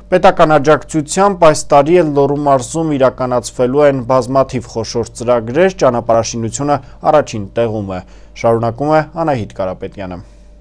Պետական աջակցությամբ այս տարի էլ Լոռու մարզում իրականացվելու են բազմաթիվ խոշոր ծրագրեր, ճանապարհաշինությունը առաջին տեղում է։ Շարունակում է Անահիտ Կարապետյանը։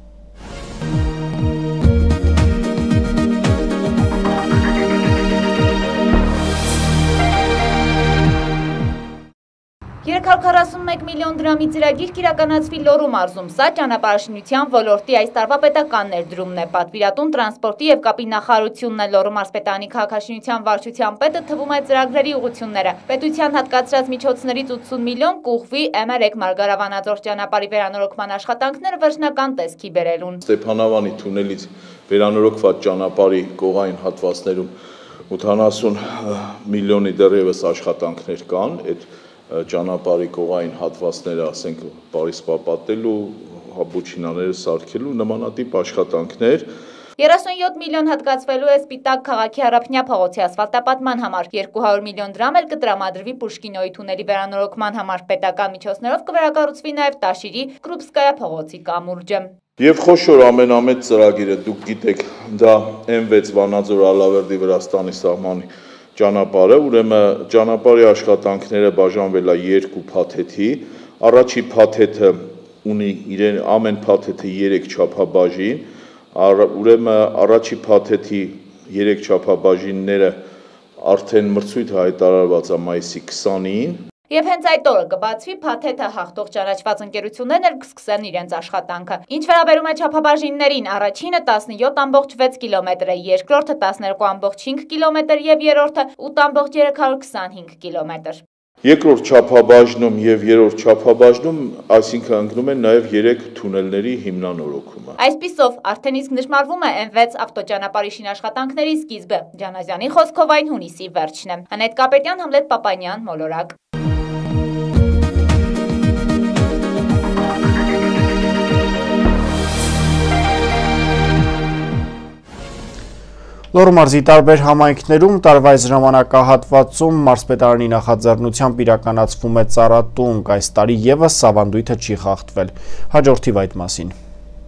$341 միլիոն դրամի ծրագիր կիրականացվի Լոռու մարզում։ Սա ճանապարհաշինության ոլորտի այս տարվա պետական ներդրումն է։ Պատվիրատուն տրանսպորտի եւ կապի նախարարությունն է։ Լոռու մարզպետարանի քաղաքաշինության վարչության պետը թվում է ծրագրերի ուղղությունները։ Պետության հատկացրած միջոցներից 80 միլիոն կուղվի M3 Մարգարավանաձոր ճանապարհի վերանորոգման աշխատանքները վերջնական տեսքի բերելուն։ Ստեփանավանի թունելից վերանորոգված ճանապարհի կողային հատվածներում 80 միլիոնի դեռևս աշխատանքներ կան, այդ ճանապարհի կողային հատվածները, ասենք, պարիսպապատելու, հաբուչինաները սարքելու նմանատիպ աշխատանքներ։ 37 միլիոն հատկացվելու է Սպիտակ քաղաքի Հարափնյա փողոցի ասֆալտապատման համար, 200 միլիոն դրամ էլ կտրամադրվի Պուշկինոյի թունելի վերանորոգման համար, պետական միջոցներով կվերակառուցվի նաև Տաշիրի Կրուպսկայա փողոցի կամուրջը։ Եվ խոշոր ամենամեծ ծրագիրը, դուք գիտեք, դա M6 Վանաձոր Ալավերդի Վրաստանի սահմանի ճանապարհը, ուրեմն ճանապարհի աշխատանքները բաժանվել է երկու փաթեթի, առաջի փաթեթը ունի իրեն ամեն փաթեթը 3 չափաբաժին, ուրեմն առաջի փաթեթի 3 չափաբաժինները արդեն մրցույթ հայտարարված է մայիսի 20-ին։ Եվ հենց այդ օրը կբացվի փաթեթը հաղթող ճանաչված ընկերություններն էլ կսկսեն իրենց աշխատանքը։ Ինչ վերաբերում է չափաբաժիններին, առաջինը 17.6 կիլոմետր է, երկրորդը 12.5 կիլոմետր եւ երրորդը 8.325 կիլոմետր։ Երկրորդ չափաբաժնում եւ երրորդ չափաբաժնում, այսինքն ընկնում են նաեւ 3 թունելների հիմնանորոգումը։ Այսպիսով, արդեն իսկ նշмарվում է M6 ավտոճանապարհի շինաշխատանքների սկիզբը։ Ջանազյանի խոսքով այն հունիսի վերջն է։ Անետ Կապետյան, Համլետ Պապանյան, Մոլորակ։ Լոռու մարզի տարբեր համայնքներում տարվա այս ժամանակահատվածում մարզպետարանի նախաձեռնությամբ իրականացվում է ծառատունկ, այս տարի ևս սավանդույթը չի խախտվել։ Հաջորդիվ այդ մասին։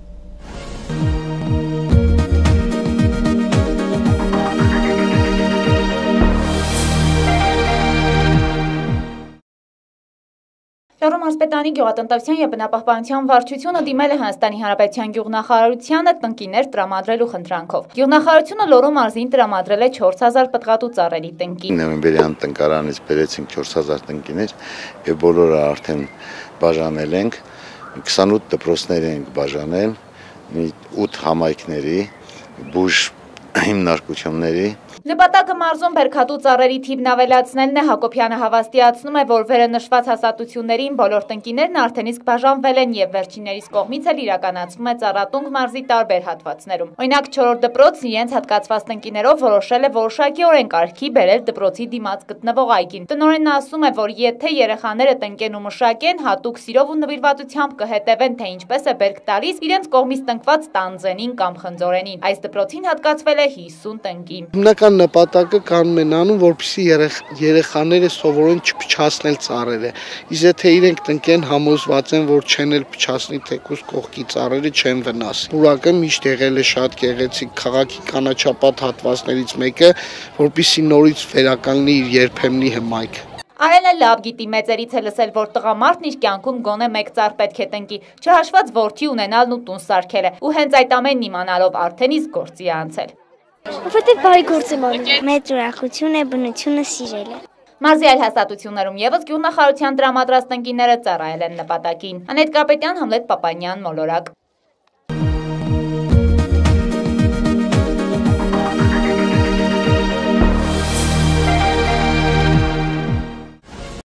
Լոռու մարզպետարանի գյուղատնտեսության եւ բնապահպանության վարչությունը դիմել է Հայաստանի Հանրապետության գյուղնախարարությանը տնկիներ տրամադրելու խնդրանքով։ Գյուղնախարարությունը Լոռու մարզին տրամադրել է 4000 պտղատու ծառերի տնկի։ Նոյեմբերյան տնկարանից բերեցինք 4000 տնկիներ եւ բոլորը արդեն բաժանել ենք, 28 դպրոցներ ենք բաժանել, 8 համայնքների, բուժ հիմնարկությունների։ Նպատակը մարզում բերքատու ծառերի թիվն ավելացնելն է։ Հակոբյանը հավաստիացնում է, որ վերնշված հաստատություններին բոլոր տնկիներն արդեն իսկ բաժանվել են եւ վերջիններիս կողմից էլ իրականացվում է ծառատունկ մարզի տարբեր հատվածներում։ Օրինակ 4-րդ դպրոցն իրենց հատկացված տնկիներով որոշել է որոշակիորեն կարգի բերել դպրոցի դիմաց գտնվող այգին։ Տնօրենն ասում է, որ եթե երեխաները տնկեն ու մշակեն, հատուկ սիրով ու նվիրվածությամբ կհետևեն, թե ինչպես է բերք տալիս իրենց կողմից տնկված տանձենին կամ խնձորենին։ Այս դպրոցին հատկացվել է 50 տնկի։ Նպատակը կանում են անում, որպեսզի երեխաները սովորեն չփչացնել ծառերը։ Իսկ եթե իրենք տնկեն, համոզված են, որ չեն էլ փչացնի, թեկուզ կողքի ծառերը չեն վնասի։ Պուրակը միշտ եղել է շատ գեղեցիկ քաղաքի կանաչապատ հատվածներից մեկը, որպեսզի նորից վերականգնի իր երբեմնի հմայքը։ Արենը լավ գիտի, մեծերից է լսել, որ տղամարդն իր կյանքում գոնե մեկ ծառ պետք է տնկի, չհաշված որդի ունենալն ու տուն սարքելը, ու հենց այդ ամենն իմանալով արդեն իսկ գործի է անցել։ Որտեղ բարի գործ եմ անում։ Մեծ ուրախություն է բնությունը սիրելը։ Մարզի այլ հաստատություններում ևս գյուղնախարարության տրամադրած տնկիները ծառայել են նպատակին։ Անետ Կապետյան, Համլետ Պապանյան, Մոլորակ։